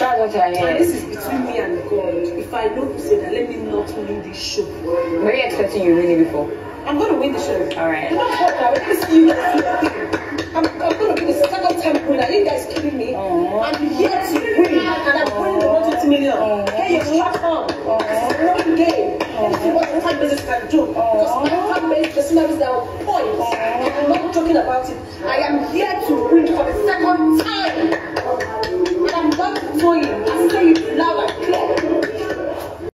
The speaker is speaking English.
That's what I hear. And this is between me and God. If I know to say that, let me not win this show. Were you expecting you win it before? I'm going to win the show. Alright. I'm going to be the second time winner. You guys kidding me? I'm here to win. And I'm winning the 150 million. Get your strap on. It's a one game. Let's see what the fan bases can do. Because my fan base, the scenarios are on point. I'm not talking about it. I am here to win for the second time. And I'm not going to tell you. I say it loud